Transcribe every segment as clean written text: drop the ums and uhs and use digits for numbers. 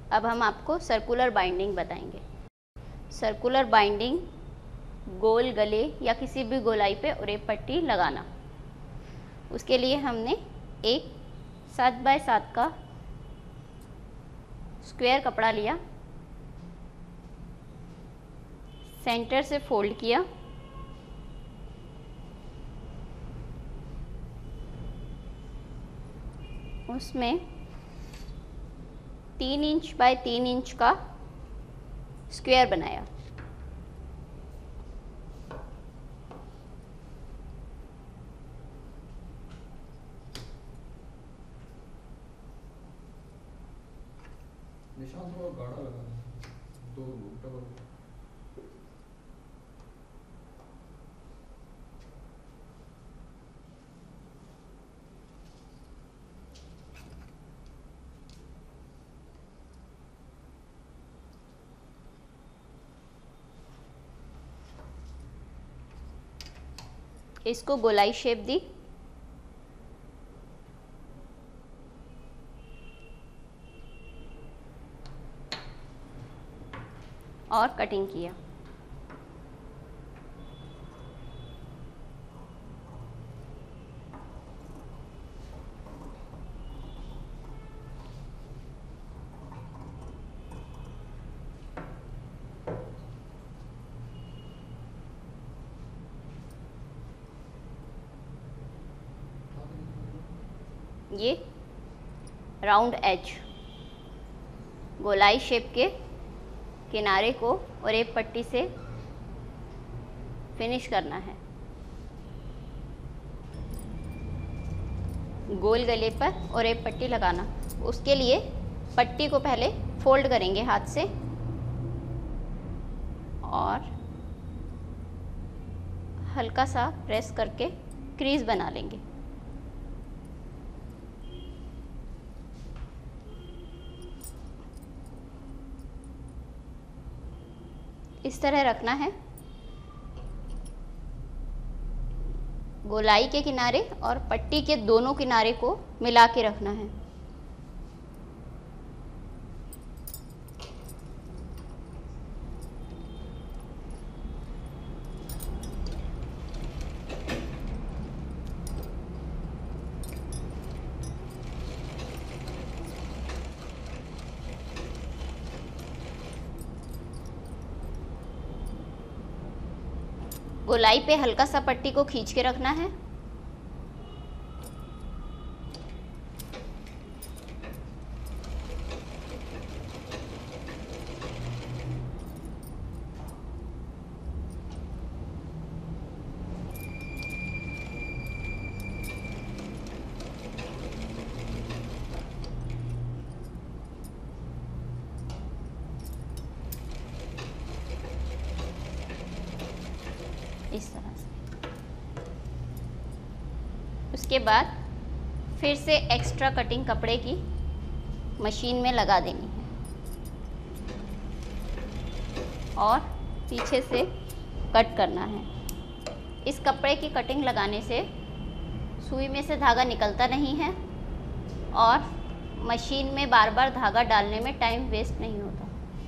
अब हम आपको सर्कुलर बाइंडिंग बताएंगे। सर्कुलर बाइंडिंग गोल गले या किसी भी गोलाई पे उरेप पट्टी लगाना। उसके लिए हमने एक 7 बाय 7 का स्क्वायर कपड़ा लिया, सेंटर से फोल्ड किया, उसमें 3 इंच बाय 3 इंच का स्क्वायर बनाया। निशान थोड़ा गाढ़ा लगा है, दो डबल। इसको गोलाई शेप दी, और कटिंग किया। ये राउंड एज गोलाई शेप के किनारे को उरेप पट्टी से फिनिश करना है। गोल गले पर उरेप पट्टी लगाना। उसके लिए पट्टी को पहले फोल्ड करेंगे हाथ से और हल्का सा प्रेस करके क्रीज बना लेंगे। इस तरह रखना है। गोलाई के किनारे और पट्टी के दोनों किनारे को मिला के रखना है। गोलाई पे हल्का सा पट्टी को खींच के रखना है। इस तरह से। उसके बाद फिर से एक्स्ट्रा कटिंग कपड़े की मशीन में लगा देनी है और पीछे से कट करना है। इस कपड़े की कटिंग लगाने से सुई में से धागा निकलता नहीं है और मशीन में बार बार धागा डालने में टाइम वेस्ट नहीं होता।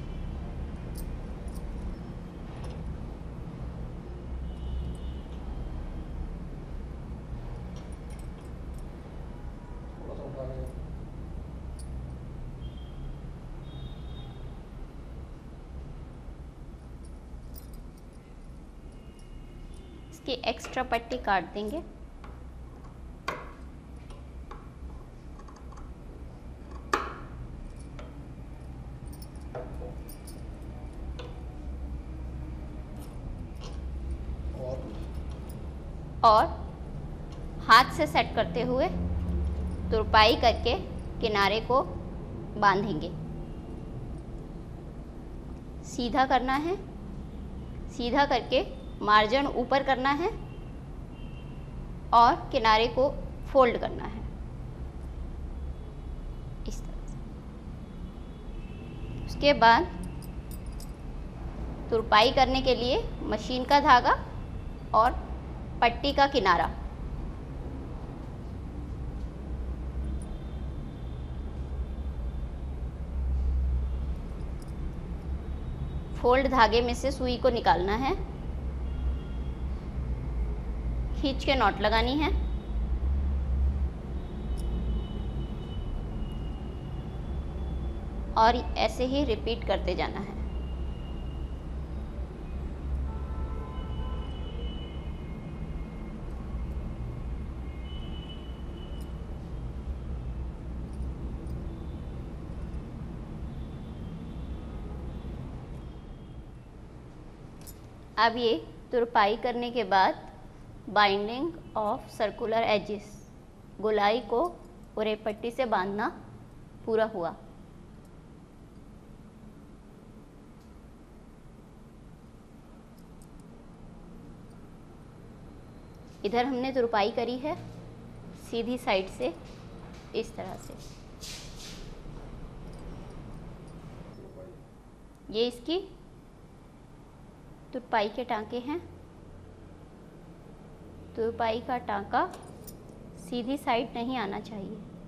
इसकी एक्स्ट्रा पट्टी काट देंगे। और हाथ से सेट करते हुए तुरपाई करके किनारे को बांधेंगे। सीधा करना है, सीधा करके मार्जिन ऊपर करना है और किनारे को फोल्ड करना है इस तरह से। उसके बाद तुरपाई करने के लिए मशीन का धागा और पट्टी का किनारा फोल्ड धागे में से सुई को निकालना है, खींच के नॉट लगानी है। और ऐसे ही रिपीट करते जाना है। अब ये तुरपाई करने के बाद बाइंडिंग ऑफ सर्कुलर एजेस, गोलाई को उरे पट्टी से बांधना पूरा हुआ। इधर हमने तुरपाई करी है सीधी साइड से इस तरह से। ये इसकी तुरपाई के टांके हैं। तुरपाई का टांका सीधी साइड नहीं आना चाहिए।